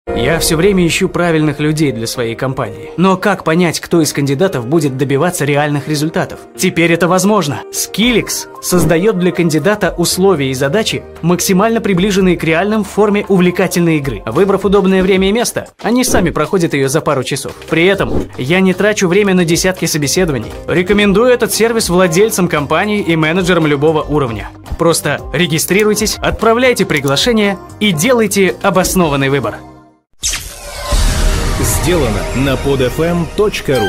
Я все время ищу правильных людей для своей компании. Но как понять, кто из кандидатов будет добиваться реальных результатов? Теперь это возможно. Skillix создает для кандидата условия и задачи, максимально приближенные к реальным в форме увлекательной игры. Выбрав удобное время и место, они сами проходят ее за пару часов. При этом я не трачу время на десятки собеседований. Рекомендую этот сервис владельцам компаний и менеджерам любого уровня. Просто регистрируйтесь, отправляйте приглашение и делайте обоснованный выбор. Сделано на podfm.ru.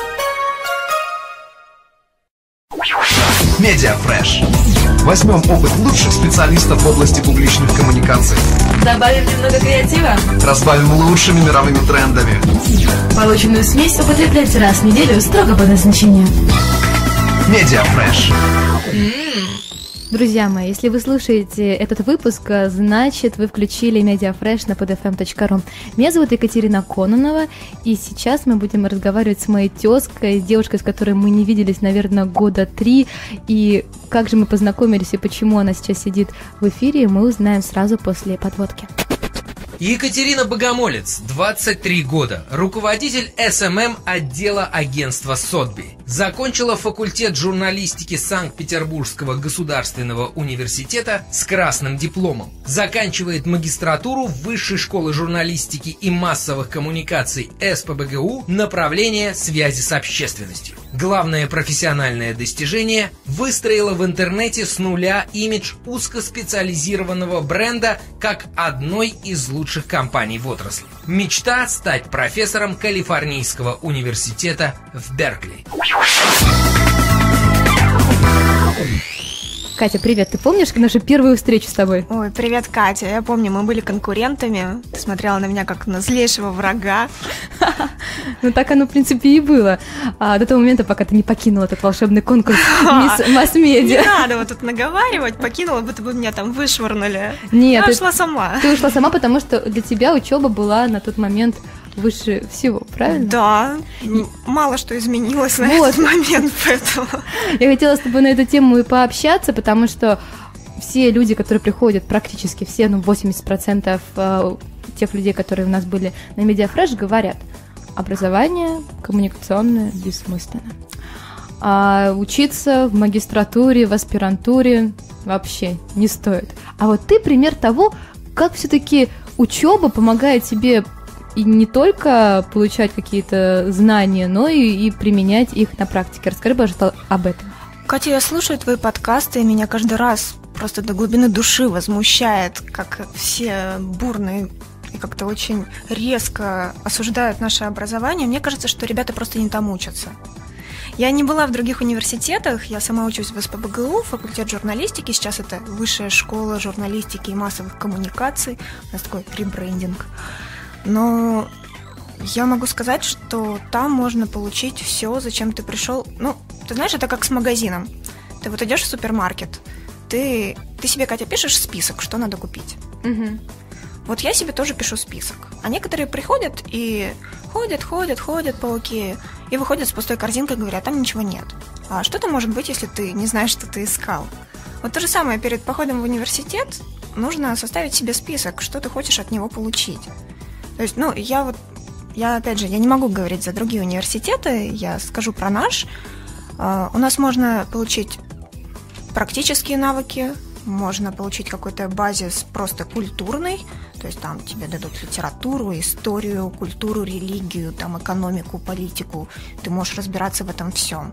Медиафреш. Возьмем опыт лучших специалистов в области публичных коммуникаций. Добавим немного креатива. Разбавим лучшими мировыми трендами. Полученную смесь употребляйте раз в неделю строго по назначению. Медиафреш. Друзья мои, если вы слушаете этот выпуск, значит, вы включили Медиафреш на podfm.ru. Меня зовут Екатерина Кононова, и сейчас мы будем разговаривать с моей тезкой, девушкой, с которой мы не виделись, наверное, года 3. И как же мы познакомились и почему она сейчас сидит в эфире, мы узнаем сразу после подводки. Екатерина Богомолец, 23 года, руководитель СММ отдела агентства Сотби. Закончила факультет журналистики Санкт-Петербургского государственного университета с красным дипломом. Заканчивает магистратуру Высшей школы журналистики и массовых коммуникаций СПбГУ, направление связи с общественностью. Главное профессиональное достижение – выстроила в интернете с нуля имидж узкоспециализированного бренда как одной из лучших компаний в отрасли. Мечта – стать профессором Калифорнийского университета в Беркли. Катя, привет, ты помнишь нашу первую встречу с тобой? Ой, привет, Катя, я помню, мы были конкурентами, ты смотрела на меня как на злейшего врага. Ну так оно, в принципе, и было. До того момента, пока ты не покинула этот волшебный конкурс Мисс Масс-медиа. Не надо вот тут наговаривать, покинула, будто бы меня там вышвырнули. Нет, я ушла сама. Ты ушла сама, потому что для тебя учеба была на тот момент выше всего, правильно? Да, мало что изменилось на этот момент, поэтому... Я хотела с тобой на эту тему и пообщаться, потому что все люди, которые приходят, практически все, 80% тех людей, которые у нас были на Медиафреш, говорят: образование коммуникационное бессмысленно. А учиться в магистратуре, в аспирантуре вообще не стоит. А вот ты пример того, как все-таки учеба помогает тебе и не только получать какие-то знания, но и применять их на практике. Расскажи, пожалуйста, об этом. Катя, я слушаю твои подкасты, и меня каждый раз просто до глубины души возмущает, как все бурные и как-то очень резко осуждают наше образование. Мне кажется, что ребята просто не там учатся. Я не была в других университетах, я сама учусь в СПбГУ, факультет журналистики, сейчас это Высшая школа журналистики и массовых коммуникаций, у нас такой ребрендинг. Но я могу сказать, что там можно получить все, зачем ты пришел. Ну, ты знаешь, это как с магазином. Ты вот идешь в супермаркет, ты себе, Катя, пишешь список, что надо купить. Угу. Вот я себе тоже пишу список. А некоторые приходят и ходят по Окею и выходят с пустой корзинкой и говорят: там ничего нет. А что там может быть, если ты не знаешь, что ты искал? Вот то же самое перед походом в университет нужно составить себе список, что ты хочешь от него получить. То есть, я опять же, я не могу говорить за другие университеты, я скажу про наш. У нас можно получить практические навыки, можно получить какой-то базис просто культурный, то есть там тебе дадут литературу, историю, культуру, религию, там экономику, политику, ты можешь разбираться в этом всем.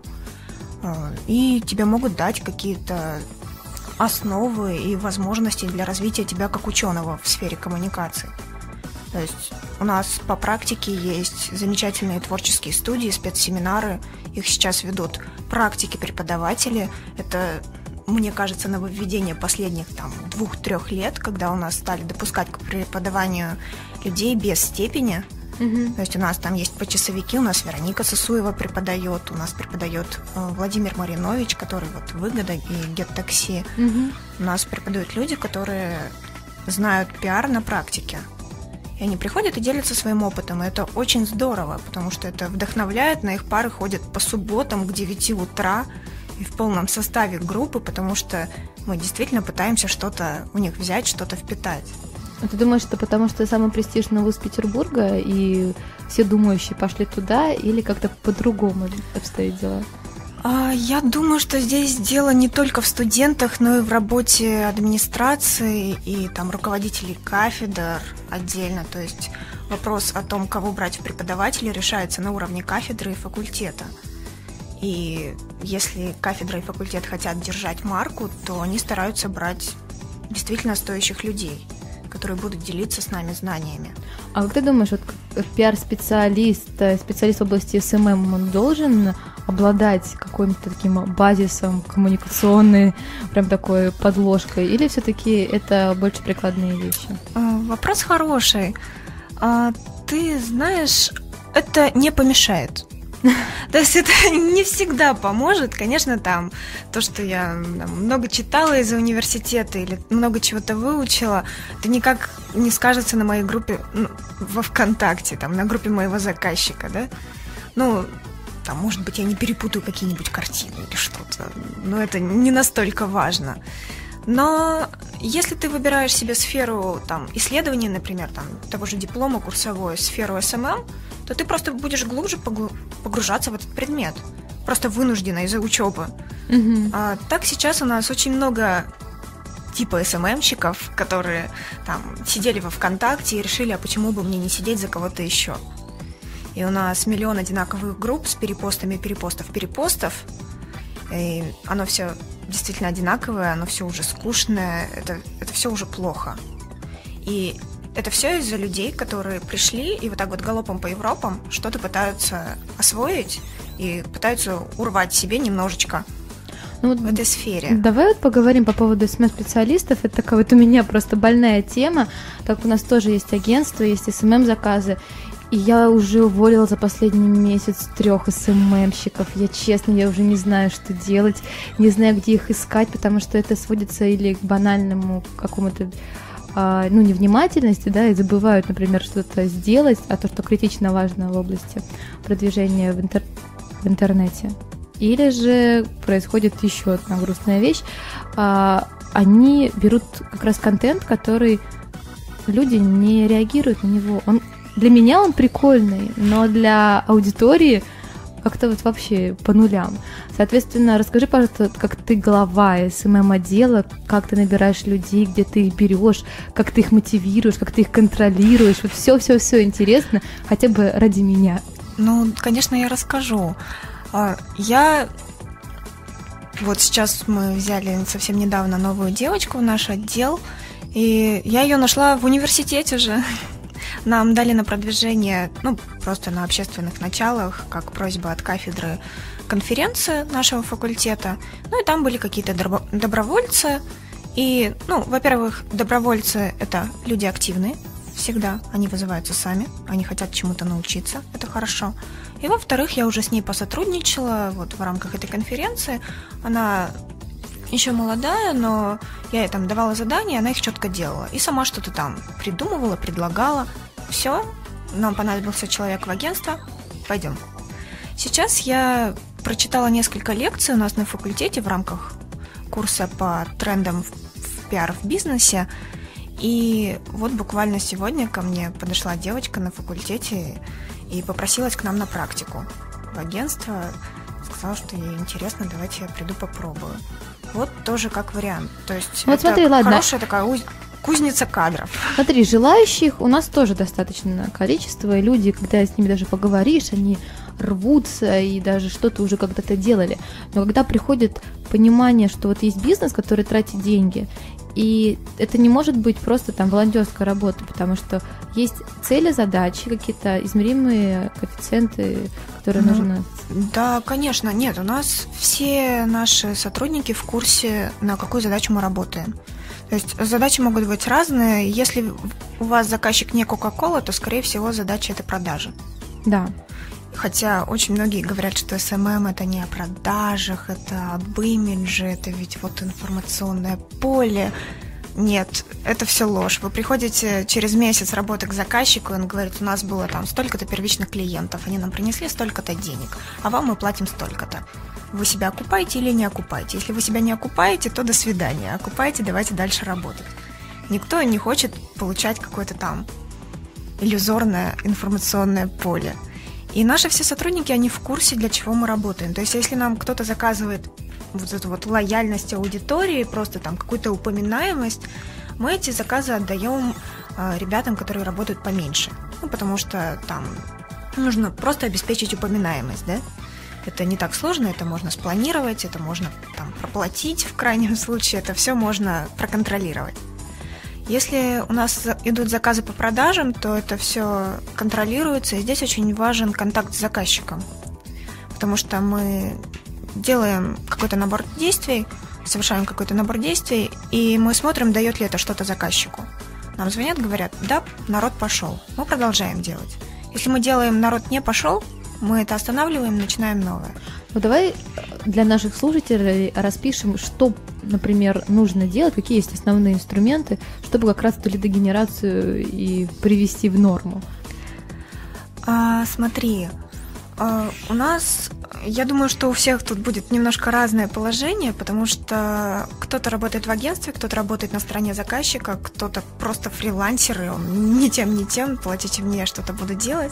И тебе могут дать какие-то основы и возможности для развития тебя как ученого в сфере коммуникации. То есть у нас по практике есть замечательные творческие студии, спецсеминары. Их сейчас ведут практики-преподаватели. Это, мне кажется, нововведение последних 2-3 лет, когда у нас стали допускать к преподаванию людей без степени. То есть у нас там есть почасовики, у нас Вероника Сысуева преподает, у нас преподает Владимир Маринович, который вот «Выгода» и «Гет-такси». У нас преподают люди, которые знают пиар на практике. И они приходят и делятся своим опытом, и это очень здорово, потому что это вдохновляет, на их пары ходят по субботам к 9 утра и в полном составе группы, потому что мы действительно пытаемся что-то у них взять, что-то впитать. А ты думаешь, что потому что самый престижный вуз Петербурга, и все думающие пошли туда, или как-то по-другому обстоят дела? Я думаю, что здесь дело не только в студентах, но и в работе администрации и там руководителей кафедр отдельно. То есть вопрос о том, кого брать в преподаватели, решается на уровне кафедры и факультета. И если кафедра и факультет хотят держать марку, то они стараются брать действительно стоящих людей, которые будут делиться с нами знаниями. А как ты думаешь, вот пиар-специалист, специалист в области СММ, он должен обладать каким-то таким базисом коммуникационной, прям такой подложкой, или все-таки это больше прикладные вещи? Вопрос хороший. Ты знаешь, это не помешает. То есть это не всегда поможет. Конечно, там то, что я много читала из-за университета или много чего-то выучила, это никак не скажется на моей группе во ВКонтакте, там, на группе моего заказчика, да? Ну, там, может быть, я не перепутаю какие-нибудь картины или что-то, но это не настолько важно. Но если ты выбираешь себе сферу там, исследования, например, там, того же диплома курсовой, сферу СММ, то ты просто будешь глубже погружаться в этот предмет. Просто вынуждена из-за учебы. А так сейчас у нас очень много типа СММщиков, которые там сидели во ВКонтакте и решили, а почему бы мне не сидеть за кого-то еще. И у нас миллион одинаковых групп с перепостами перепостов. И оно все действительно одинаковое, оно все уже скучное, это все уже плохо. И это все из-за людей, которые пришли и вот так вот галопом по Европам что-то пытаются освоить и пытаются урвать себе немножечко в этой сфере. Давай вот поговорим по поводу СММ-специалистов. Это такая вот у меня просто больная тема. Так у нас тоже есть агентство, есть СММ-заказы. И я уже уволила за последний месяц 3 СММщиков. Я уже не знаю, что делать, не знаю, где их искать, потому что это сводится или к банальному какому-то невнимательности, да, и забывают, например, что-то сделать, а то, что критично важно в области продвижения в интернете. Или же происходит еще одна грустная вещь. Они берут как раз контент, который люди не реагируют на него. Для меня он прикольный, но для аудитории как-то вот вообще по нулям. Соответственно, расскажи, пожалуйста, как ты глава СММ-отдела, как ты набираешь людей, где ты их берешь, как ты их мотивируешь, как ты их контролируешь. Вот все интересно, хотя бы ради меня. Ну, конечно, я расскажу. Вот сейчас мы взяли совсем недавно новую девочку в наш отдел, и я ее нашла в университете же. Нам дали на продвижение, просто на общественных началах, как просьба от кафедры, конференции нашего факультета. И там были какие-то добровольцы. И, во-первых, добровольцы – это люди активные всегда. Они вызываются сами, они хотят чему-то научиться, это хорошо. И, во-вторых, я уже с ней посотрудничала в рамках этой конференции. Она еще молодая, но я ей там давала задания, она их четко делала. И сама что-то там придумывала, предлагала. Все, нам понадобился человек в агентство, пойдем. Сейчас я прочитала несколько лекций у нас на факультете в рамках курса по трендам в пиар в бизнесе. И вот буквально сегодня ко мне подошла девочка на факультете и попросилась к нам на практику в агентство. Сказала, что ей интересно, давайте я приду попробую. Вот тоже как вариант. То есть вот это смотри, ладно. Хорошая такая кузница кадров. Смотри, желающих у нас тоже достаточно количество, и люди, когда с ними даже поговоришь, они рвутся и даже что-то уже когда-то делали. Но когда приходит понимание, что вот есть бизнес, который тратит деньги, и это не может быть просто там волонтерская работа, потому что есть цели, задачи, какие-то измеримые коэффициенты, которые нужно... Да, конечно. Нет, у нас все наши сотрудники в курсе, на какую задачу мы работаем. То есть задачи могут быть разные. Если у вас заказчик не Coca-Cola, то, скорее всего, задача – это продажи. Да. Хотя очень многие говорят, что СММ – это не о продажах, это об имидже, это ведь вот информационное поле. Нет, это все ложь. Вы приходите через месяц работы к заказчику, и он говорит, у нас было там столько-то первичных клиентов, они нам принесли столько-то денег, а вам мы платим столько-то. Вы себя окупаете или не окупаете? Если вы себя не окупаете, то до свидания. Окупаете, давайте дальше работать. Никто не хочет получать какое-то там иллюзорное информационное поле. И наши все сотрудники, они в курсе, для чего мы работаем. То есть, если нам кто-то заказывает вот эту вот лояльность аудитории, просто там какую-то упоминаемость, мы эти заказы отдаем ребятам, которые работают поменьше. Ну, потому что там нужно просто обеспечить упоминаемость, да? Это не так сложно, это можно спланировать, это можно там проплатить в крайнем случае, это все можно проконтролировать. Если у нас идут заказы по продажам, то это все контролируется, и здесь очень важен контакт с заказчиком, потому что мы делаем какой-то набор действий, совершаем какой-то набор действий, и мы смотрим, дает ли это что-то заказчику. Нам звонят, говорят, да, народ пошел, мы продолжаем делать. Если мы делаем, народ не пошел, мы это останавливаем, начинаем новое. Ну, давай для наших слушателей распишем, что, например, нужно делать, какие есть основные инструменты, чтобы как раз эту лидогенерацию и привести в норму. Смотри, у нас, я думаю, что у всех тут будет немножко разное положение, потому что кто-то работает в агентстве, кто-то работает на стороне заказчика, кто-то просто фрилансер, и он ни тем, платите мне, я что-то буду делать.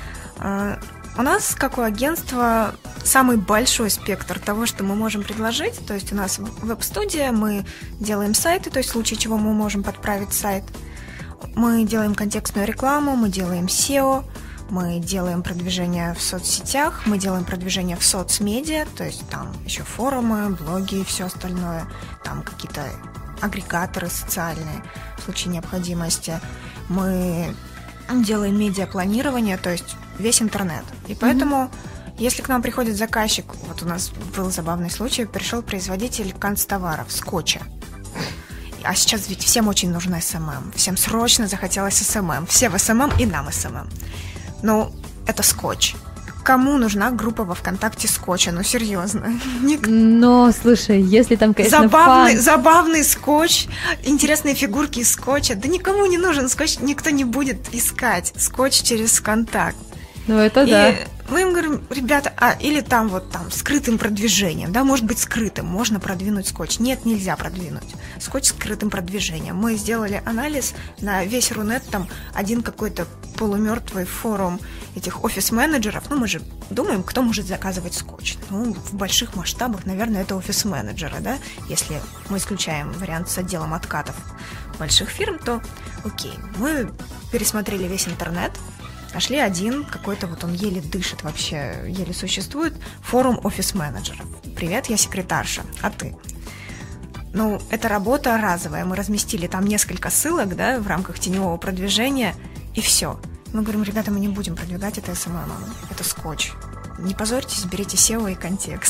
У нас, как у агентства, самый большой спектр того, что мы можем предложить. То есть у нас веб-студия, мы делаем сайты, то есть в случае чего мы можем подправить сайт. Мы делаем контекстную рекламу, мы делаем SEO, мы делаем продвижение в соцсетях, мы делаем продвижение в соцмедиа, то есть там еще форумы, блоги и все остальное, там какие-то агрегаторы социальные в случае необходимости. Мы делаем медиапланирование, то есть весь интернет. И поэтому, если к нам приходит заказчик, вот у нас был забавный случай, пришел производитель канцтоваров, скотча. А сейчас ведь всем очень нужна СММ. Всем срочно захотелось СММ. Все в СММ и нам СММ. Ну, это скотч. Кому нужна группа во ВКонтакте скотча? Ну, серьезно. Но, слушай, если там, конечно, забавный скотч, интересные фигурки из скотча. Да никому не нужен скотч, никто не будет искать скотч через контакт. Ну, это да. Мы им говорим, ребята, или там вот там скрытым продвижением, да, может быть скрытым, можно продвинуть скотч. Нет, нельзя продвинуть скотч скрытым продвижением. Мы сделали анализ на весь Рунет, там один какой-то полумертвый форум этих офис-менеджеров. Ну, мы же думаем, кто может заказывать скотч. Ну, в больших масштабах, наверное, это офис-менеджеры, да. Если мы исключаем вариант с отделом откатов больших фирм, то окей. Мы пересмотрели весь интернет, нашли один, какой-то вот он еле дышит вообще, еле существует, форум офис-менеджеров. Привет, я секретарша, а ты? Ну, это работа разовая, мы разместили там несколько ссылок, да, в рамках теневого продвижения, и все. Мы говорим, ребята, мы не будем продвигать это СММ, это скотч. Не позорьтесь, берите SEO и контекст.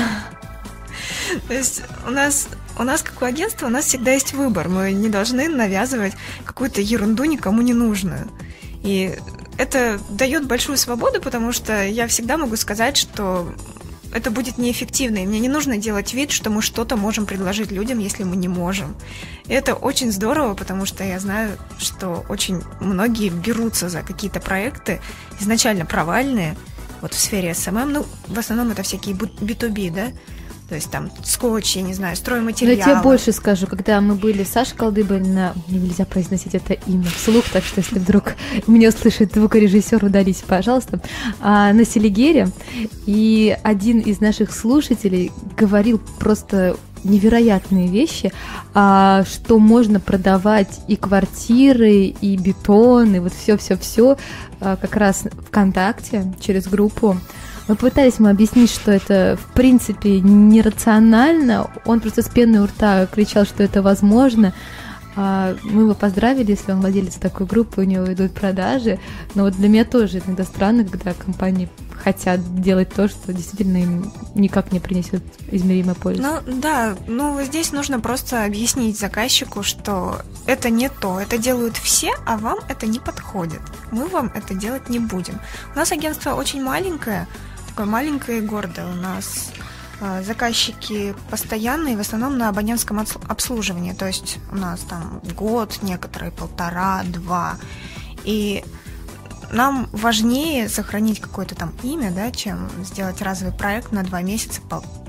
То есть у нас, как у агентства, у нас всегда есть выбор, мы не должны навязывать какую-то ерунду никому не нужную. И это дает большую свободу, потому что я всегда могу сказать, что это будет неэффективно, и мне не нужно делать вид, что мы что-то можем предложить людям, если мы не можем. И это очень здорово, потому что я знаю, что очень многие берутся за какие-то проекты, изначально провальные, вот в сфере SMM, ну, в основном это всякие B2B, да, то есть там скотч, я не знаю, стройматериалы. Но я тебе больше скажу, когда мы были с Сашей Колдыбой, мне нельзя произносить это имя вслух, так что если вдруг меня услышит звукорежиссер, удалите, пожалуйста, на Селигере, и один из наших слушателей говорил просто невероятные вещи, что можно продавать и квартиры, и бетон, и вот все как раз ВКонтакте через группу. Мы пытались объяснить, что это в принципе нерационально. Он просто с пеной у рта кричал, что это возможно. Мы его поздравили, если он владелец такой группы, у него идут продажи. Но вот для меня тоже иногда странно, когда компании хотят делать то, что действительно им никак не принесет измеримой пользы. Ну да, здесь нужно просто объяснить заказчику, что это не то, это делают все, а вам это не подходит. Мы вам это делать не будем. У нас агентство очень маленькое, такое маленькое и гордое. У нас заказчики постоянные, в основном на абонентском обслуживании. То есть у нас там год, некоторые 1,5-2. И нам важнее сохранить какое-то там имя, да, чем сделать разовый проект на 2 месяца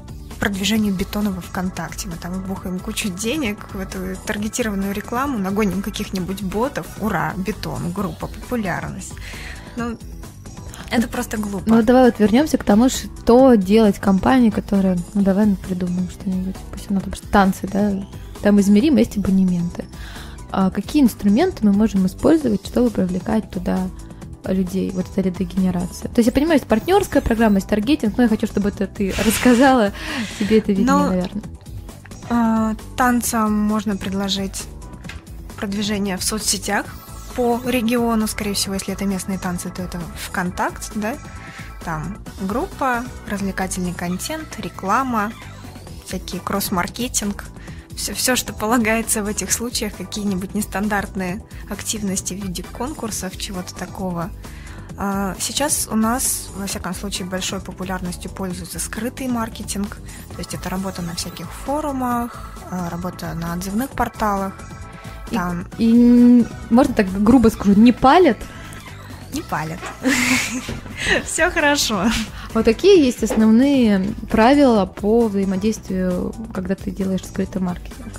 продвижению бетона во ВКонтакте. Мы там бухаем кучу денег в эту таргетированную рекламу, нагоним каких-нибудь ботов. Ура, бетон, группа, популярность. Ну, это просто глупо. Ну, давай вот вернемся к тому, что делать компании, которые... Ну, давай мы придумаем что-нибудь. Пусть она там танцы, да? Там измеримо есть абонементы. А какие инструменты мы можем использовать, чтобы привлекать туда людей, вот эта лидогенерация? То есть я понимаю, есть партнерская программа, есть таргетинг, но я хочу, чтобы это ты рассказала, тебе это виднее, наверное. Танцам можно предложить продвижение в соцсетях по региону, скорее всего, если это местные танцы, то это ВКонтакт, да? Там группа, развлекательный контент, реклама, всякий кросс-маркетинг. Все, что полагается в этих случаях, какие-нибудь нестандартные активности в виде конкурсов, чего-то такого. Сейчас у нас, во всяком случае, большой популярностью пользуется скрытый маркетинг, то есть это работа на всяких форумах, работа на отзывных порталах. И можно так грубо скажу, не палят? Не палят. Все хорошо. Вот какие есть основные правила по взаимодействию, когда ты делаешь скрытый маркетинг?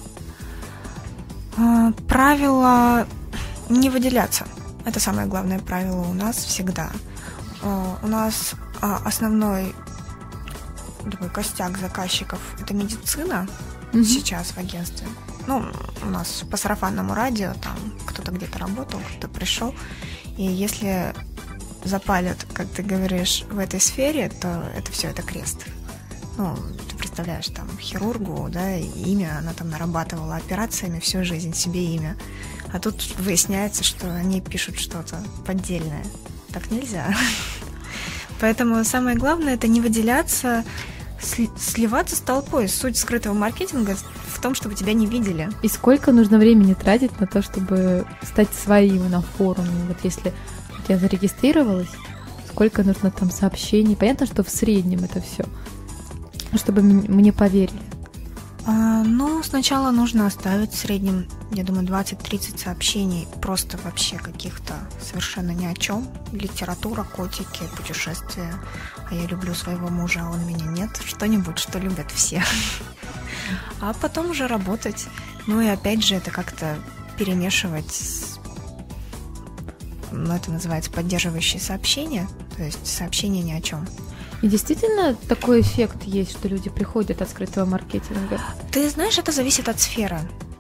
Правило не выделяться. Это самое главное правило у нас всегда. У нас основной такой костяк заказчиков – это медицина сейчас в агентстве. Ну, у нас по сарафанному радио, там кто-то где-то работал, кто-то пришел. И если запалят, как ты говоришь, в этой сфере, то это все, это крест. Ну, ты представляешь, там, хирургу, да, имя, она там нарабатывала операциями всю жизнь, себе имя. А тут выясняется, что они пишут что-то поддельное. Так нельзя. Поэтому самое главное – это не выделяться, сливаться с толпой. Суть скрытого маркетинга в том, чтобы тебя не видели. И сколько нужно времени тратить на то, чтобы стать своим на форуме? Вот если я зарегистрировалась, сколько нужно там сообщений? Понятно, что в среднем это все, чтобы мне поверили. Ну, сначала нужно оставить в среднем, я думаю, 20-30 сообщений, просто вообще каких-то совершенно ни о чем. Литература, котики, путешествия. А я люблю своего мужа, а он меня нет. Что-нибудь, что любят все. А потом уже работать. Ну и опять же, это как-то перемешивать, ну, это называется поддерживающие сообщения, то есть сообщения ни о чем. И действительно такой эффект есть, что люди приходят от скрытого маркетинга? Ты знаешь, это зависит от сферы.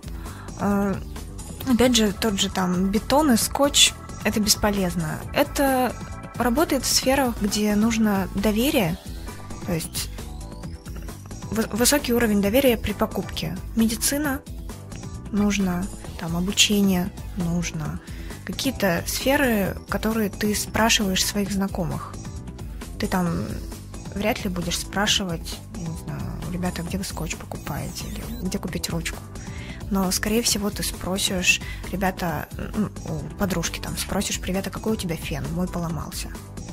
Опять же, тот же там бетон и скотч – это бесполезно. Это работает в сферах, где нужно доверие, то есть высокий уровень доверия при покупке. Медицина нужно, там обучение нужно, какие-то сферы, которые ты спрашиваешь своих знакомых. Ты там вряд ли будешь спрашивать, я не знаю, ребята, где вы скотч покупаете или где купить ручку. Но, скорее всего, ты спросишь, ребята, у подружки там спросишь, привет, а какой у тебя фен? Мой поломался.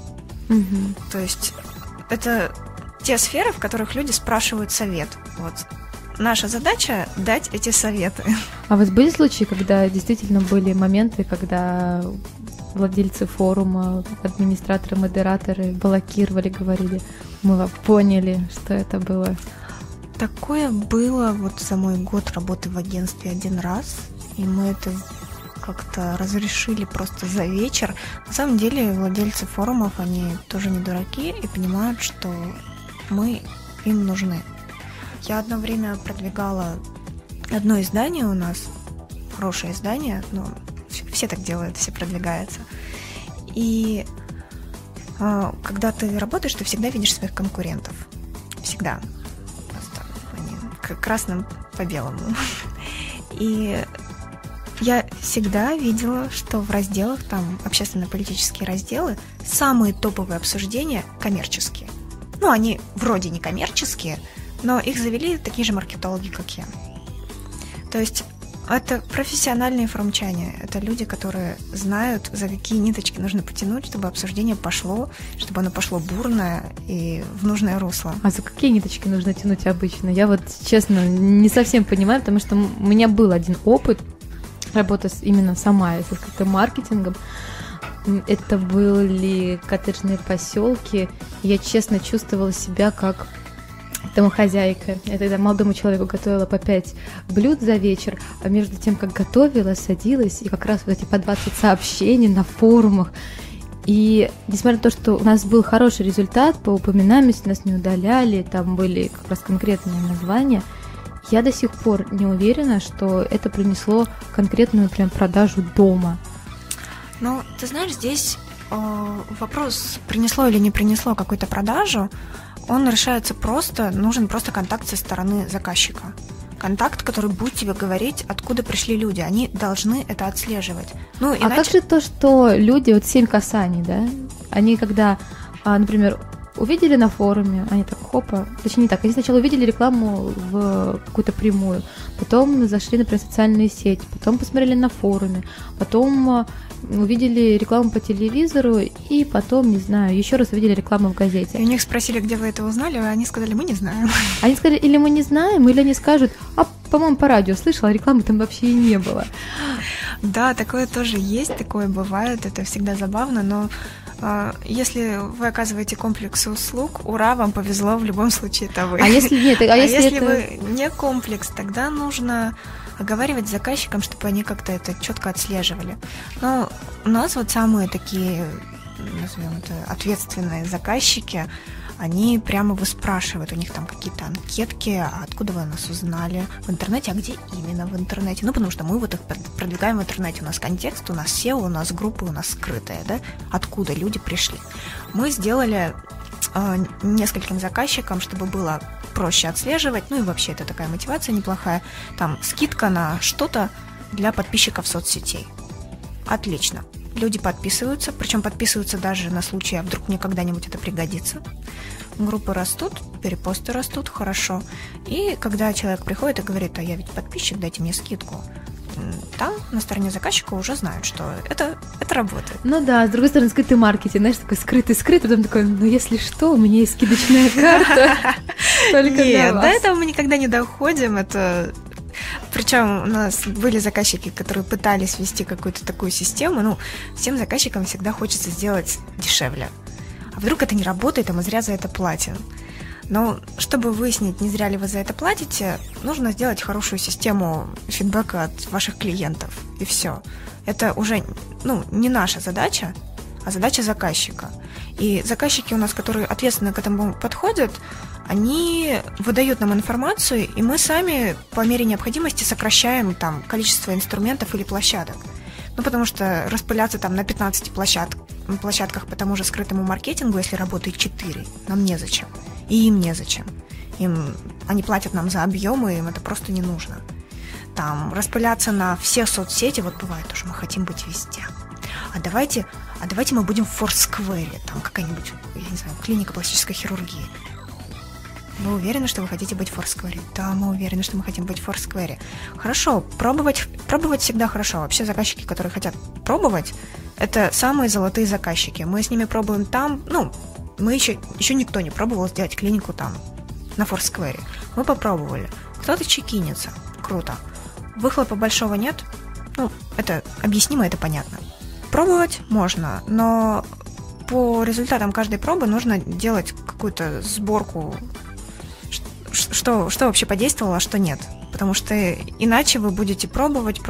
То есть это те сферы, в которых люди спрашивают совет. Вот. Наша задача – дать эти советы. А у вас были случаи, когда действительно были моменты, когда владельцы форума, администраторы, модераторы блокировали, говорили, мы поняли, что это было? Такое было вот за мой год работы в агентстве один раз, и мы это как-то разрешили просто за вечер. На самом деле владельцы форумов, они тоже не дураки и понимают, что мы им нужны. Я одно время продвигала одно издание у нас, хорошее издание, но все так делают, все продвигаются. И когда ты работаешь, ты всегда видишь своих конкурентов. Всегда. Просто они красным по белому. И я всегда видела, что в разделах, там общественно-политические разделы, самые топовые обсуждения коммерческие. Ну, они вроде не коммерческие, но их завели такие же маркетологи, как я. То есть это профессиональные форумчане. Это люди, которые знают, за какие ниточки нужно потянуть, чтобы обсуждение пошло, чтобы оно пошло бурное и в нужное русло. А за какие ниточки нужно тянуть обычно? Я вот, честно, не совсем понимаю, потому что у меня был один опыт работы именно сама со скрытым маркетингом. Это были коттеджные поселки. Я честно чувствовала себя как домохозяйка. Я тогда молодому человеку готовила по 5 блюд за вечер, а между тем, как готовила, садилась, и как раз вот эти по 20 сообщений на форумах. И несмотря на то, что у нас был хороший результат по упоминаемости, нас не удаляли, там были как раз конкретные названия, я до сих пор не уверена, что это принесло конкретную прям продажу дома. Ну, ты знаешь, здесь вопрос, принесло или не принесло какую-то продажу, он решается просто, нужен просто контакт со стороны заказчика. Контакт, который будет тебе говорить, откуда пришли люди. Они должны это отслеживать. Ну, иначе... А как же то, что люди, вот 7 касаний, да, они когда, например, увидели на форуме, они так, хопа, точнее не так, они сначала увидели рекламу в какую-то прямую, потом зашли, например, в социальные сети, потом посмотрели на форуме, потом увидели рекламу по телевизору, и потом, не знаю, еще раз увидели рекламу в газете. И у них спросили, где вы это узнали, а они сказали, мы не знаем. Они сказали, или мы не знаем, или они скажут, по-моему, по радио слышала, рекламы там вообще и не было. Да, такое тоже есть, такое бывает, это всегда забавно, но если вы оказываете комплекс услуг, ура, вам повезло, в любом случае это вы. А если нет, если вы не комплекс, тогда нужно оговаривать с заказчиком, чтобы они как-то это четко отслеживали. Но у нас вот самые такие, назовем это, ответственные заказчики, они прямо выспрашивают, у них там какие-то анкетки, а откуда вы нас узнали в интернете, а где именно в интернете. Ну, потому что мы вот их продвигаем в интернете, у нас контекст, у нас SEO, у нас группы, у нас скрытые, да, откуда люди пришли. Мы сделали нескольким заказчикам, чтобы было проще отслеживать, ну и вообще это такая мотивация неплохая, там скидка на что-то для подписчиков соцсетей. Отлично. Люди подписываются, причем подписываются даже на случай, а вдруг мне когда-нибудь это пригодится. Группы растут, перепосты растут, хорошо. И когда человек приходит и говорит, а я ведь подписчик, дайте мне скидку, там на стороне заказчика уже знают, что это работает. Ну да, с другой стороны, скрытый маркетинг, знаешь, такой скрытый, потом такой, ну если что, у меня есть скидочная карта. Нет, до этого мы никогда не доходим, это... Причем у нас были заказчики, которые пытались ввести какую-то такую систему, ну, всем заказчикам всегда хочется сделать дешевле. А вдруг это не работает, а мы зря за это платим. Но чтобы выяснить, не зря ли вы за это платите, нужно сделать хорошую систему фидбэка от ваших клиентов, и все. Это уже, не наша задача, а задача заказчика. И заказчики у нас, которые ответственно к этому подходят, они выдают нам информацию, и мы сами по мере необходимости сокращаем там количество инструментов или площадок. Ну, потому что распыляться там на 15 площадках по тому же скрытому маркетингу, если работает 4, нам незачем. И им незачем. Они платят нам за объемы, им это просто не нужно. Там распыляться на все соцсети, вот бывает тоже, мы хотим быть везде. А давайте мы будем в Форсквере, там какая-нибудь, я не знаю, клиника пластической хирургии. Вы уверены, что вы хотите быть в Форсквере? Да, мы уверены, что мы хотим быть в Форсквере. Хорошо, пробовать всегда хорошо. Вообще заказчики, которые хотят пробовать, это самые золотые заказчики. Мы с ними пробуем там, мы еще никто не пробовал сделать клинику там, на Форсквере. Мы попробовали. Кто-то чекинится. Круто. Выхлопа большого нет. Это объяснимо, это понятно. Пробовать можно, но по результатам каждой пробы нужно делать какую-то сборку, что вообще подействовало, а что нет. Потому что иначе вы будете пробовать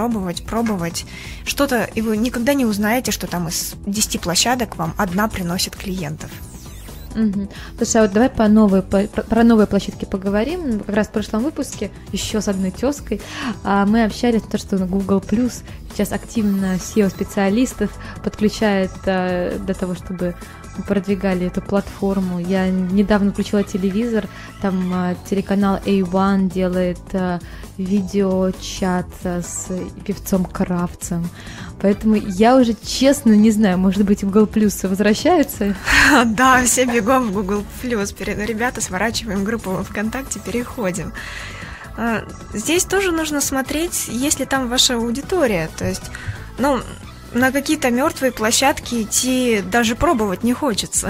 что-то, и вы никогда не узнаете, что там из 10 площадок вам одна приносит клиентов. Угу. Слушай, а вот давай про новые площадки поговорим. Как раз в прошлом выпуске еще с одной тезкой мы общались о том, что на Google Plus сейчас активно SEO-специалистов подключает для того, чтобы продвигали эту платформу. Я недавно включила телевизор, там телеканал A1 делает видеочат с певцом Кравцем. Поэтому я уже честно не знаю, может быть, Google Plus возвращается? Да, все бегом в Google Plus. Ребята, сворачиваем группу ВКонтакте, переходим. Здесь тоже нужно смотреть, есть ли там ваша аудитория. То есть, на какие-то мертвые площадки идти даже пробовать не хочется.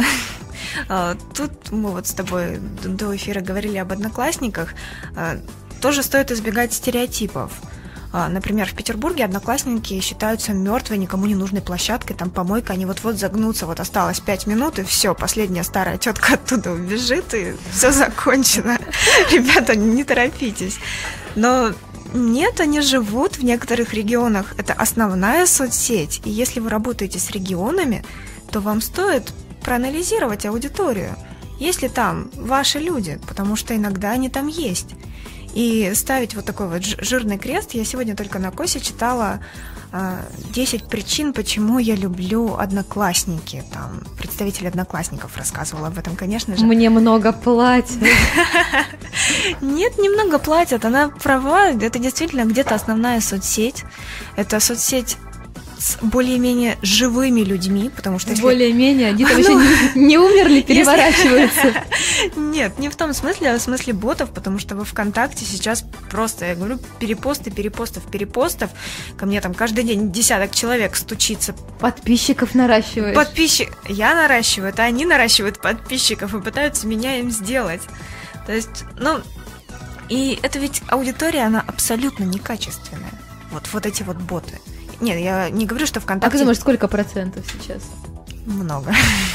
Тут мы вот с тобой до эфира говорили об одноклассниках. Тоже стоит избегать стереотипов. Например, в Петербурге одноклассники считаются мертвой, никому не нужной площадкой, там помойка, они вот-вот загнутся, осталось 5 минут, и все, последняя старая тетка оттуда убежит, и все закончено. Ребята, не торопитесь. Но нет, они живут в некоторых регионах. Это основная соцсеть. И если вы работаете с регионами, то вам стоит проанализировать аудиторию. Есть ли там ваши люди, потому что иногда они там есть. И ставить вот такой вот жирный крест. Я сегодня только на Косе читала 10 причин, почему я люблю Одноклассники. Там представитель Одноклассников рассказывал об этом, конечно же. Мне много платят. Нет, немного платят. Она права. Это действительно где-то основная соцсеть. Это соцсеть с более-менее живыми людьми, потому что если... Более-менее, они там еще не умерли, переворачиваются. Нет, не в том смысле, а в смысле ботов, потому что во ВКонтакте сейчас просто, я говорю, перепостов. Ко мне там каждый день десяток человек стучится. Подписчиков наращиваешь. Я наращиваю, это они наращивают подписчиков и пытаются меня им сделать. То есть, и это ведь аудитория, она абсолютно некачественная. Вот эти вот боты. Нет, я не говорю, что ВКонтакте... А ты думаешь, сколько процентов сейчас? Много.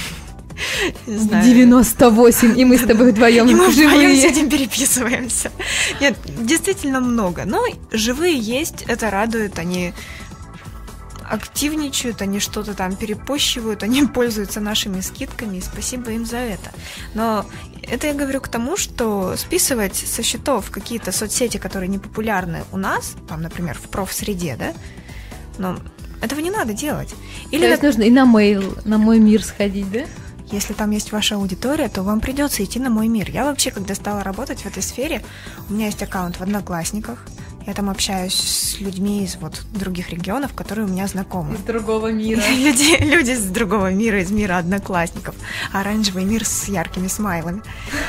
98, и мы с тобой вдвоем живые. И мы вдвоем сидим, переписываемся. Нет, действительно много. Но живые есть, это радует, они активничают, они что-то там перепощивают, они пользуются нашими скидками, и спасибо им за это. Но это я говорю к тому, что списывать со счетов какие-то соцсети, которые не популярны у нас, там, например, в профсреде, да, но этого не надо делать. Или то есть нужно и на мейл, на Мой Мир сходить, да? Если там есть ваша аудитория, то вам придется идти на Мой Мир. Я вообще, когда стала работать в этой сфере, у меня есть аккаунт в Одноклассниках. Я там общаюсь с людьми из других регионов, которые у меня знакомы. Из другого мира. Люди из другого мира, из мира Одноклассников. Оранжевый мир с яркими смайлами.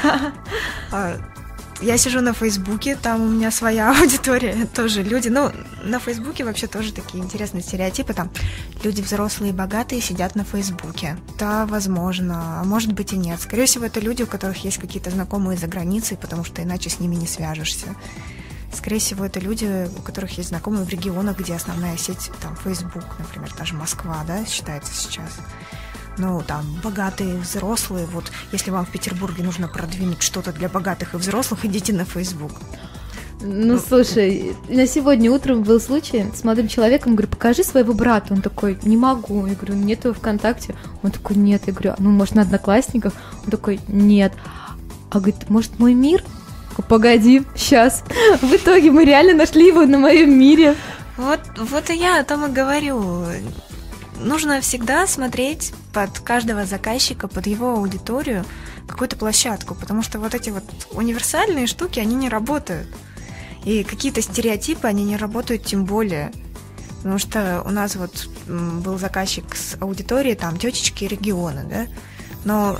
Я сижу на Фейсбуке, там у меня своя аудитория, тоже люди. На Фейсбуке вообще тоже такие интересные стереотипы. Там люди взрослые и богатые сидят на Фейсбуке. Да, возможно, а может быть и нет. Скорее всего, это люди, у которых есть какие-то знакомые за границей, потому что иначе с ними не свяжешься. Скорее всего, это люди, у которых есть знакомые в регионах, где основная сеть, там, Facebook, например, та же Москва, да, считается сейчас. Там, богатые, взрослые, если вам в Петербурге нужно продвинуть что-то для богатых и взрослых, идите на Facebook. Слушай, на сегодня утром был случай, с молодым человеком, говорю, покажи своего брата. Он такой, не могу. Я говорю, нет его ВКонтакте. Он такой, нет. Я говорю, может, на Одноклассниках? Он такой, нет. А говорит, может, Мой Мир? Погоди, сейчас. В итоге мы реально нашли его на Моем Мире. Вот и я о том и говорю. Нужно всегда смотреть под каждого заказчика, под его аудиторию, какую-то площадку, потому что эти универсальные штуки, они не работают. И какие-то стереотипы, они не работают тем более. Потому что у нас был заказчик с аудиторией, там, тетечки региона, да, но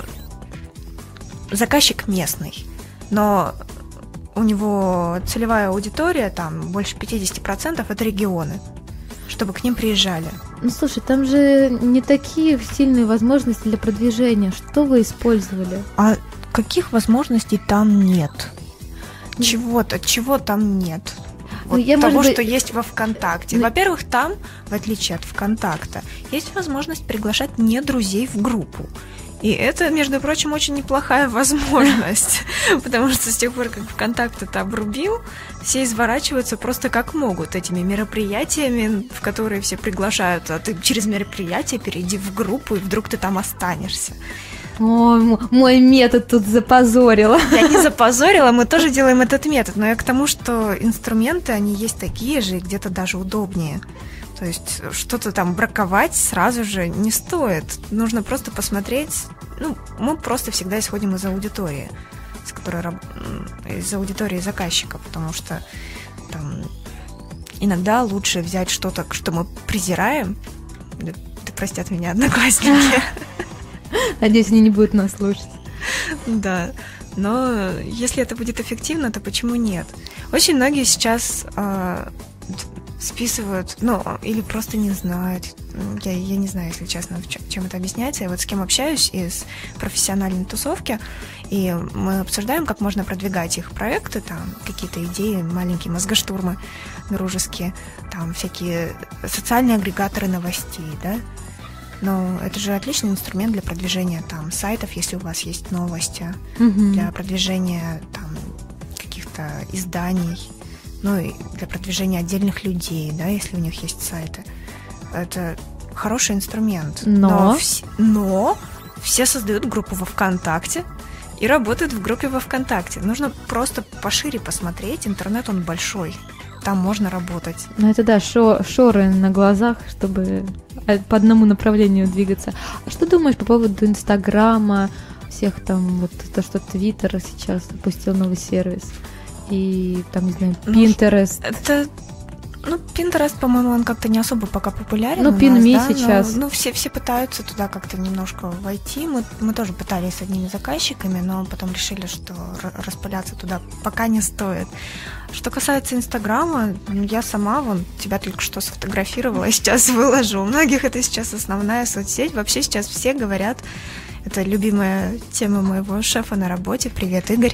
заказчик местный, но у него целевая аудитория, там, больше 50% это регионы, чтобы к ним приезжали. Слушай, там же не такие сильные возможности для продвижения. Что вы использовали? А каких возможностей там нет? Чего там нет? Того, что есть во ВКонтакте. Во-первых, там, в отличие от ВКонтакта, есть возможность приглашать не друзей в группу. И это, между прочим, очень неплохая возможность, потому что с тех пор, как ВКонтакт это обрубил, все изворачиваются просто как могут этими мероприятиями, в которые все приглашают, а ты через мероприятие перейди в группу, и вдруг ты там останешься. Ой, мой метод тут запозорила. Я не запозорила, мы тоже делаем этот метод, но я к тому, что инструменты, они есть такие же, и где-то даже удобнее. То есть что-то там браковать сразу же не стоит. Нужно просто посмотреть. Мы просто всегда исходим из аудитории, из аудитории заказчика, потому что там иногда лучше взять что-то, что мы презираем. Да простят меня Одноклассники. Надеюсь, они не будут нас слушать. Да. Но если это будет эффективно, то почему нет? Очень многие сейчас списывают, или просто не знают. Я не знаю, если честно, чем это объясняется. Я с кем общаюсь из профессиональной тусовки, и мы обсуждаем, как можно продвигать их проекты, там какие-то идеи, маленькие мозгоштурмы дружеские, там всякие социальные агрегаторы новостей, да. Но это же отличный инструмент для продвижения там сайтов, если у вас есть новости, для продвижения там каких-то изданий, ну и для продвижения отдельных людей, да, если у них есть сайты. Это хороший инструмент. Но все создают группу во ВКонтакте и работают в группе во ВКонтакте. Нужно просто пошире посмотреть. Интернет, он большой. Там можно работать. Ну, это да, шоры на глазах, чтобы по одному направлению двигаться. А что думаешь по поводу Инстаграма, всех там, вот то, что Твиттер сейчас запустил новый сервис, и там, не знаю, Pinterest? Pinterest, по-моему, он как-то не особо пока популярен. Ну, Pinme сейчас. Все пытаются туда как-то немножко войти. Мы тоже пытались с одними заказчиками, но потом решили, что распыляться туда пока не стоит. Что касается Инстаграма, я сама тебя только что сфотографировала, сейчас выложу. У многих это сейчас основная соцсеть. Вообще сейчас все говорят, это любимая тема моего шефа на работе, привет, Игорь,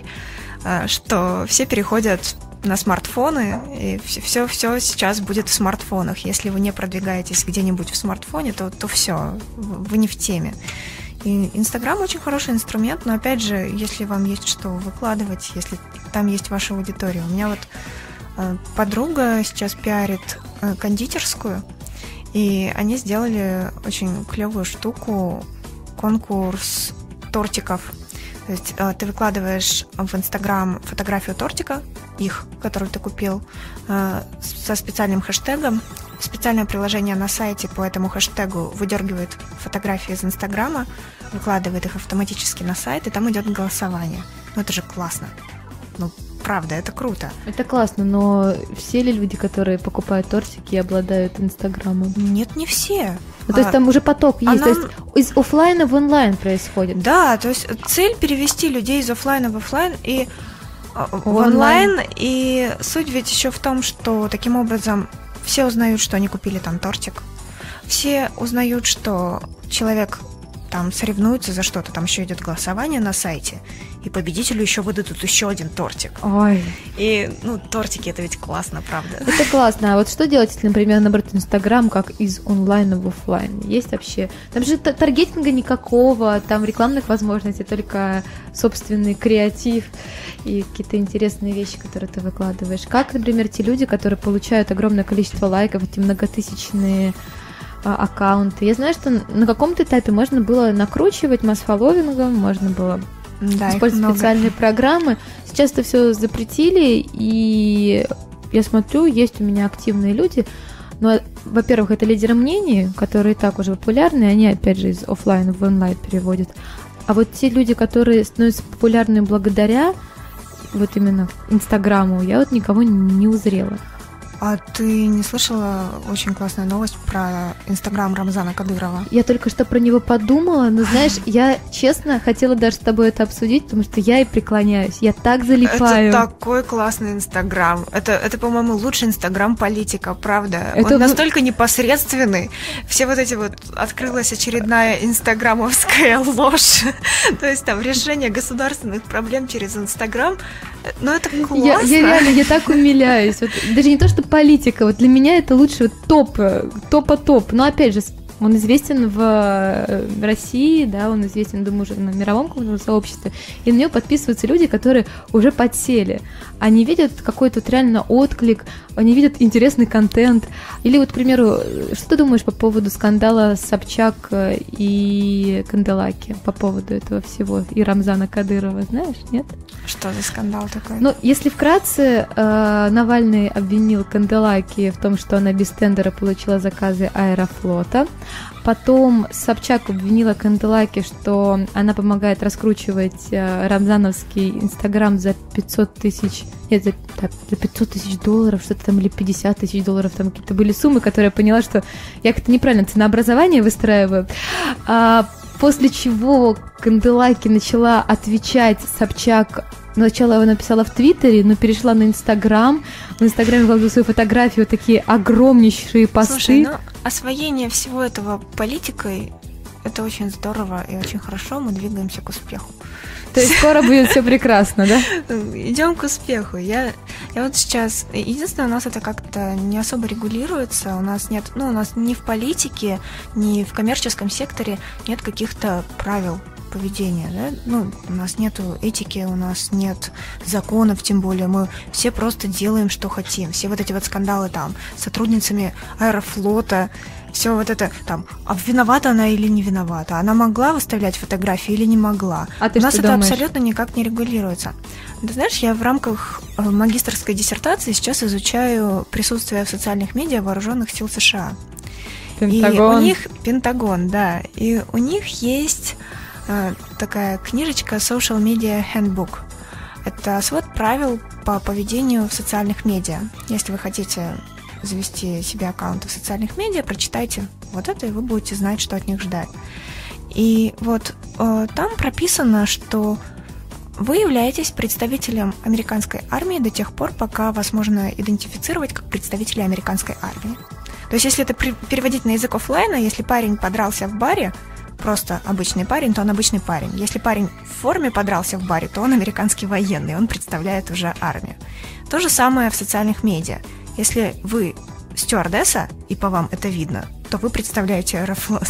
что все переходят на смартфоны, и все сейчас будет в смартфонах. Если вы не продвигаетесь где-нибудь в смартфоне, то все, вы не в теме. И Инстаграм очень хороший инструмент, но опять же, если вам есть что выкладывать, если там есть ваша аудитория. У меня подруга сейчас пиарит кондитерскую, и они сделали очень клевую штуку, конкурс тортиков. То есть ты выкладываешь в Инстаграм фотографию тортика, который ты купил, со специальным хэштегом. Специальное приложение на сайте по этому хэштегу выдергивает фотографии из Инстаграма, выкладывает их автоматически на сайт, и там идет голосование. Это же классно. Правда, это круто. Это классно, но все ли люди, которые покупают тортики, обладают Инстаграмом? Нет, не все. То есть там уже поток есть, то есть из офлайна в онлайн происходит. Да, то есть цель перевести людей из офлайна в офлайн и в онлайн. И суть ведь еще в том, что таким образом все узнают, что они купили там тортик. Все узнают, что человек там соревнуется за что-то, там еще идет голосование на сайте, и победителю еще выдадут еще один тортик. Ой. И, тортики, это ведь классно, правда? Это классно. А вот что делать, если, например, набрать Инстаграм как из онлайна в офлайн? Есть вообще? Там же таргетинга никакого, там рекламных возможностей, только собственный креатив и какие-то интересные вещи, которые ты выкладываешь. Как, например, те люди, которые получают огромное количество лайков, эти многотысячные аккаунты. Я знаю, что на каком-то этапе можно было накручивать масс-фолловингом, можно было использовать специальные программы. Сейчас это все запретили, и я смотрю, есть у меня активные люди, но, во-первых, это лидеры мнений, которые и так уже популярны, они, опять же, из офлайна в онлайн переводят. А вот те люди, которые становятся популярны благодаря вот именно Инстаграму, я никого не узрела. А ты не слышала очень классную новость про Инстаграм Рамзана Кадырова? Я только что про него подумала, но, знаешь, я, честно, хотела даже с тобой это обсудить, потому что я и преклоняюсь, я так залипаю. Это такой классный Инстаграм. Это, по-моему, лучший Инстаграм политика, правда? Он настолько непосредственный. Все открылась очередная инстаграмовская ложь. То есть там решение государственных проблем через Инстаграм. Это классно. Я реально, я так умиляюсь. Даже не то, что политика, для меня это лучше топ. Но опять же, он известен в России, да, он известен, думаю, уже на мировом сообществе, и на него подписываются люди, которые уже подсели. Они видят какой-то реально отклик, они видят интересный контент. Или к примеру, что ты думаешь по поводу скандала Собчак и Канделаки, по поводу этого всего, и Рамзана Кадырова, знаешь, нет? Что за скандал такой? Если вкратце, Навальный обвинил Канделаки в том, что она без тендера получила заказы Аэрофлота. Потом Собчак обвинила Канделаки, что она помогает раскручивать рамзановский Инстаграм за 500 тысяч, за 500 тысяч долларов, что-то там, или 50 тысяч долларов, там какие-то были суммы, которые я поняла, что я как-то неправильно ценообразование выстраиваю. После чего Канделаки начала отвечать Собчак. Сначала она написала в Твиттере, но перешла на Инстаграм. В Инстаграме выкладывала свою фотографию, такие огромнейшие посты. Слушай, освоение всего этого политикой – это очень здорово и очень хорошо. Мы двигаемся к успеху. То есть скоро будет все прекрасно, да? Идем к успеху. Я сейчас... Единственное, у нас это как-то не особо регулируется. У нас нет... у нас ни в политике, ни в коммерческом секторе нет каких-то правил поведения, да? Ну, у нас нету этики, у нас нет законов, тем более мы все просто делаем, что хотим. Все вот эти вот скандалы там с сотрудницами Аэрофлота, все вот это там, а виновата она или не виновата? Она могла выставлять фотографии или не могла? А ты у нас что это думаешь? абсолютно никак не регулируется. Ты знаешь, я в рамках магистерской диссертации сейчас изучаю присутствие в социальных медиа вооруженных сил США. Пентагон. И у них Пентагон, да. И у них есть такая книжечка Social Media Handbook. Это свод правил по поведению в социальных медиа. Если вы хотите завести себе аккаунты в социальных медиа, прочитайте вот это, и вы будете знать, что от них ждать. И вот там прописано, что вы являетесь представителем американской армии до тех пор, пока вас можно идентифицировать как представителя американской армии. То есть, если это переводить на язык офлайна, если парень подрался в баре, просто обычный парень, то он обычный парень. Если парень в форме подрался в баре, то он американский военный, он представляет уже армию. То же самое в социальных медиа. Если вы стюардесса, и по вам это видно, то вы представляете Аэрофлот.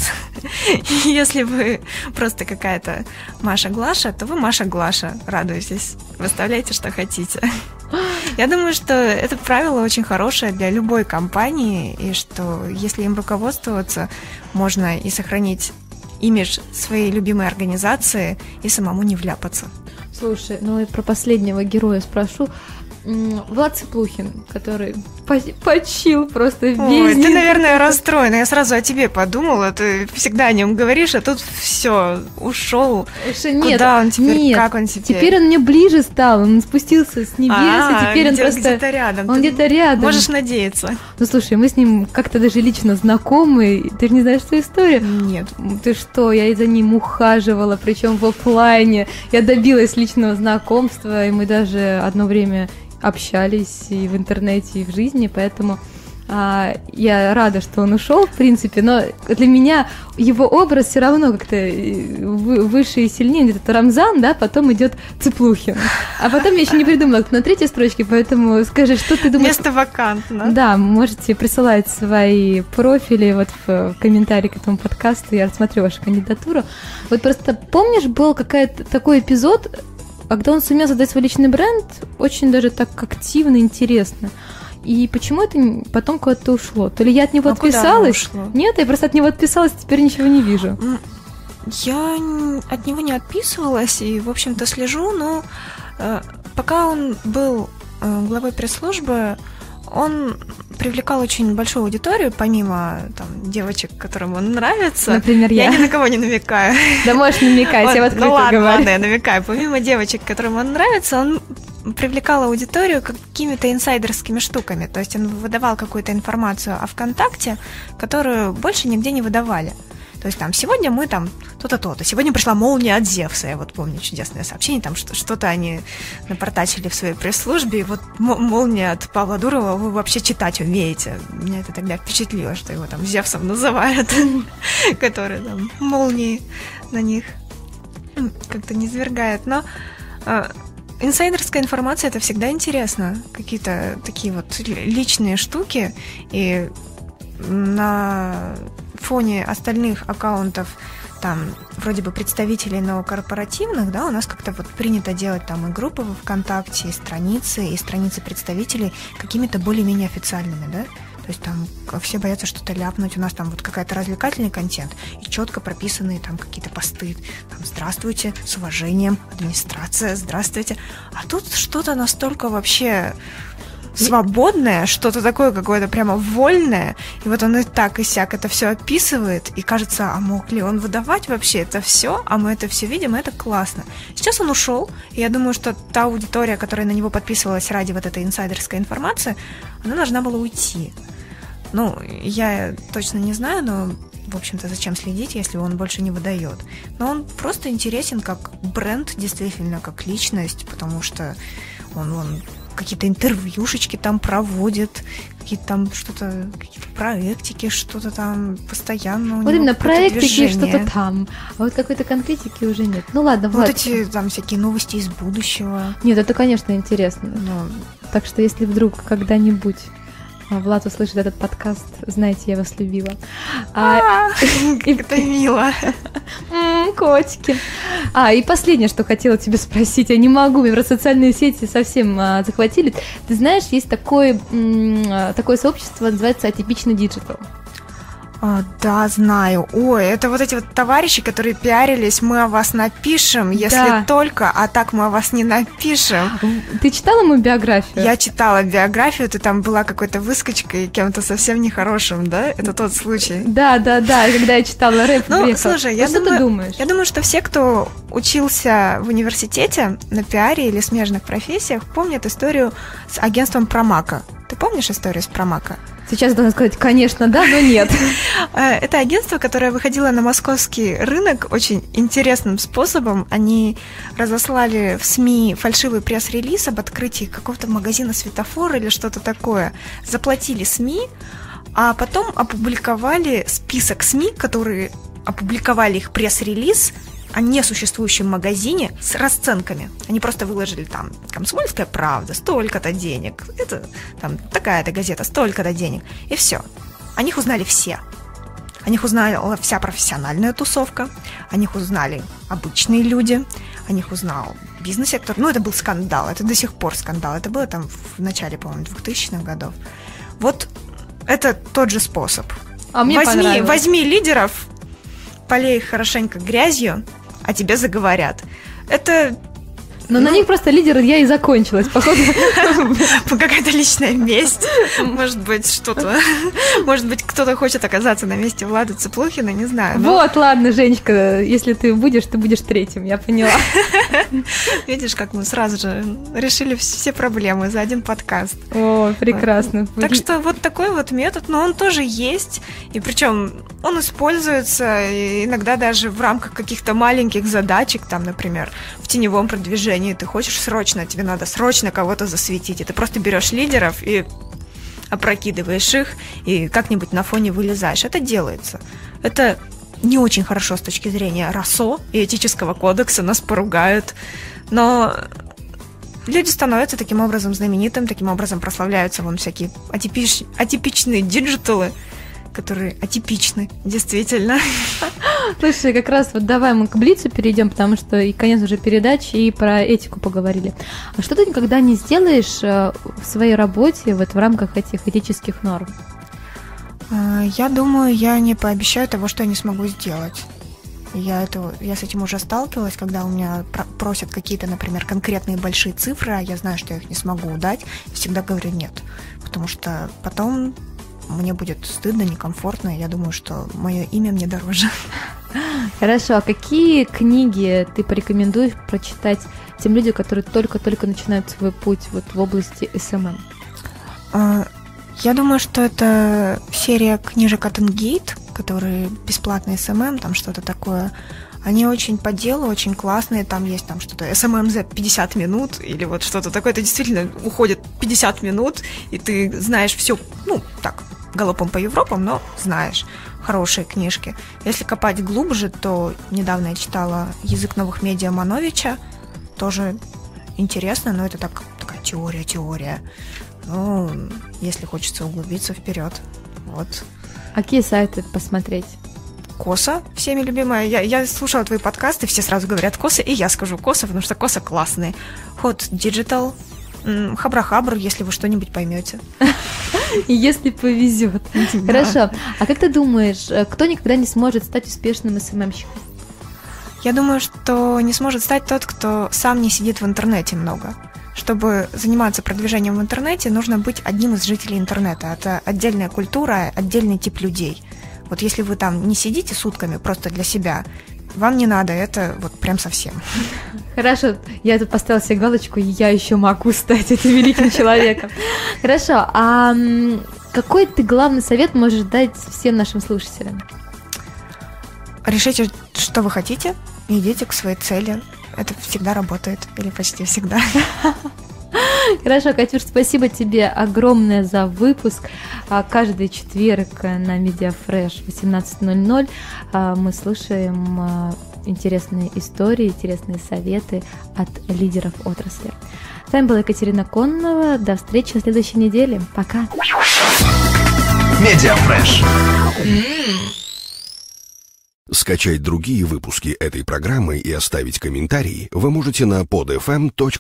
Если вы просто какая-то Маша Глаша, то вы Маша Глаша. Радуйтесь, выставляйте, что хотите. Я думаю, что это правило очень хорошее для любой компании, и что если им руководствоваться, можно и сохранить имидж своей любимой организации, и самому не вляпаться. Слушай, ну и про последнего героя спрошу. Влад Цыплухин, который почил просто весь Ой, день. ты, наверное, расстроена. Я сразу о тебе подумала. Ты всегда о нем говоришь, а тут все, ушел. Нет, куда он теперь? нет. Как он теперь? Теперь он мне ближе стал. Он спустился с небес, и теперь он просто... где-то рядом. Он Ты где-то рядом. Можешь надеяться. Ну, слушай, мы с ним как-то даже лично знакомы. Ты же не знаешь эту историю? Нет. Ты что, я за ним ухаживала, причем в офлайне. Я добилась личного знакомства, и мы даже одно время общались и в интернете, и в жизни, поэтому я рада, что он ушел, в принципе, но для меня его образ все равно как-то выше и сильнее. Где-то Рамзан, да, потом идет Цыплухин. А потом я еще не придумала, кто на третьей строчке, поэтому скажи, что ты думаешь? Место вакантно. Да, можете присылать свои профили вот в комментарии к этому подкасту, я рассмотрю вашу кандидатуру. Вот просто помнишь, был какой-то такой эпизод, когда он сумел создать свой личный бренд, очень даже так активно, интересно. И почему это потом куда-то ушло? То ли я от него отписалась? Нет, я просто от него отписалась, теперь ничего не вижу. Я от него не отписывалась и, в общем-то, слежу, но пока он был главой пресс-службы, он привлекал очень большую аудиторию, помимо там, девочек, которым он нравится. Например, я. Я ни на кого не намекаю. Да можешь намекать, я вот открыто говорю. Ладно, я намекаю. Помимо девочек, которым он нравится, он привлекал аудиторию какими-то инсайдерскими штуками. То есть он выдавал какую-то информацию о ВКонтакте, которую больше нигде не выдавали. То есть там сегодня мы там то-то, то-то. Сегодня пришла молния от Зевса. Я вот помню чудесное сообщение. Там что-то они напортачили в своей пресс-службе. И вот молния от Павла Дурова вы вообще читать умеете. Меня это тогда впечатлило, что его там Зевсом называют. Который там молнии на них как-то низвергает. Но инсайдерская информация — это всегда интересно. Какие-то такие вот личные штуки. И на фоне остальных аккаунтов, там, вроде бы представителей, но корпоративных, да, у нас как-то вот принято делать там и группы во ВКонтакте, и страницы представителей какими-то более-менее официальными, да. То есть там все боятся что-то ляпнуть, у нас там вот какой-то развлекательный контент и четко прописанные там какие-то посты. Там «Здравствуйте, с уважением, администрация, здравствуйте». А тут что-то настолько вообще свободное, что-то такое какое-то прямо вольное, и вот он и так, и сяк это все описывает, и кажется, а мог ли он выдавать вообще это все, а мы это все видим, и это классно. Сейчас он ушел, и я думаю, что та аудитория, которая на него подписывалась ради вот этой инсайдерской информации, она должна была уйти. Ну, я точно не знаю, но, в общем-то, зачем следить, если он больше не выдает. Но он просто интересен как бренд, действительно, как личность, потому что он какие-то интервьюшечки там проводит, какие-то там что-то, какие-то проектики, что-то там постоянно у него. Вот именно проектики, движение. что-то там. А вот какой-то конкретики уже нет. Ну ладно, Вот Влад. эти там всякие новости из будущего. Нет, это, конечно, интересно. Но Так что если вдруг когда-нибудь Влад услышит этот подкаст, знаете, я вас любила. Как это мило. Котики. И последнее, что хотела тебе спросить, я не могу, меня просто социальные сети совсем захватили. Ты знаешь, есть такое сообщество, называется «Атипичный диджитал». Да, знаю. Ой, это вот эти вот товарищи, которые пиарились, мы о вас напишем, если только, а так мы о вас не напишем. Ты читала мою биографию? Я читала биографию, ты там была какой-то выскочкой, кем-то совсем нехорошим, да? Это тот случай? Да, когда я читала рэп. Слушай, что ты думаешь? Я думаю, что все, кто учился в университете на пиаре или смежных профессиях, помнят историю с агентством Промака. Ты помнишь историю с Промака? Сейчас должна сказать, конечно, да, но нет. Это агентство, которое выходило на московский рынок очень интересным способом. Они разослали в СМИ фальшивый пресс-релиз об открытии какого-то магазина «Светофор» или что-то такое. Заплатили СМИ, а потом опубликовали список СМИ, которые опубликовали их пресс-релиз о несуществующем магазине с расценками. Они просто выложили там «Комсомольская правда», столько-то денег, это там такая-то газета, столько-то денег, и все. О них узнали все. О них узнала вся профессиональная тусовка, о них узнали обычные люди, о них узнал бизнес-сектор. Это был скандал, это до сих пор скандал. Это было там в начале, по-моему, 2000-х годов. Вот это тот же способ. Возьми лидеров, полей их хорошенько грязью, а тебе заговорят. Это... Но на них просто лидер я и закончилась, походу. Какая-то личная месть. Может быть, что-то... Может быть, кто-то хочет оказаться на месте Влада Цыплухина, не знаю. Вот, ладно, Женечка, если ты будешь третьим, я поняла. Видишь, как мы сразу же решили все проблемы за один подкаст. О, прекрасно. Так что вот такой вот метод, но он тоже есть. И причем он используется иногда даже в рамках каких-то маленьких задачек, там, например, в теневом продвижении. Ты хочешь тебе надо срочно кого-то засветить, и ты просто берешь лидеров и опрокидываешь их, и как-нибудь на фоне вылезаешь. Это делается. Это не очень хорошо с точки зрения РАСО и этического кодекса, нас поругают, но люди становятся таким образом знаменитым, таким образом прославляются вон всякие атипичные диджиталы, которые атипичны, действительно. Слушай, как раз вот давай мы к Блицу перейдем, потому что и конец уже передачи, и про этику поговорили. А что ты никогда не сделаешь в своей работе вот в рамках этих этических норм? Я думаю, я не пообещаю того, что я не смогу сделать. Я с этим уже сталкивалась, когда у меня просят какие-то, например, конкретные большие цифры, а я знаю, что я их не смогу дать, всегда говорю нет, потому что потом мне будет стыдно, некомфортно, и я думаю, что мое имя мне дороже. Хорошо, а какие книги ты порекомендуешь прочитать тем людям, которые только-только начинают свой путь вот в области СММ? Я думаю, что это серия книжек от Engate, которые бесплатные СММ, там что-то такое. Они очень по делу, очень классные, там есть там что-то СММ за 50 минут или вот что-то такое. Это действительно уходит 50 минут, и ты знаешь все, так, галопом по Европам, но знаешь. Хорошие книжки. Если копать глубже, то недавно я читала «Язык новых медиа» Мановича. Тоже интересно, но это такая теория. Ну, если хочется углубиться, вперед. Вот. А какие сайты посмотреть? Коса, всеми любимая. Я слушала твои подкасты, все сразу говорят Коса, и я скажу Коса, потому что Коса классный. Hot Digital, Хабра-Хабр, если вы что-нибудь поймете. Если повезет. Хорошо. А как ты думаешь, кто никогда не сможет стать успешным СММщиком? Я думаю, что не сможет стать тот, кто сам не сидит в интернете много. Чтобы заниматься продвижением в интернете, нужно быть одним из жителей интернета. Это отдельная культура, отдельный тип людей. Вот если вы там не сидите сутками просто для себя, вам не надо это вот прям совсем. Хорошо, я тут поставила себе галочку, и я еще могу стать этим великим человеком. Хорошо, а какой ты главный совет можешь дать всем нашим слушателям? Решите, что вы хотите, и идите к своей цели. Это всегда работает, или почти всегда. Хорошо, Катюш, спасибо тебе огромное за выпуск. Каждый четверг на Медиафреш 18:00 мы слушаем интересные истории, интересные советы от лидеров отрасли. С вами была Екатерина Кононова. До встречи на следующей неделе. Пока. Медиафреш. Скачать другие выпуски этой программы и оставить комментарии вы можете на podfm.ru.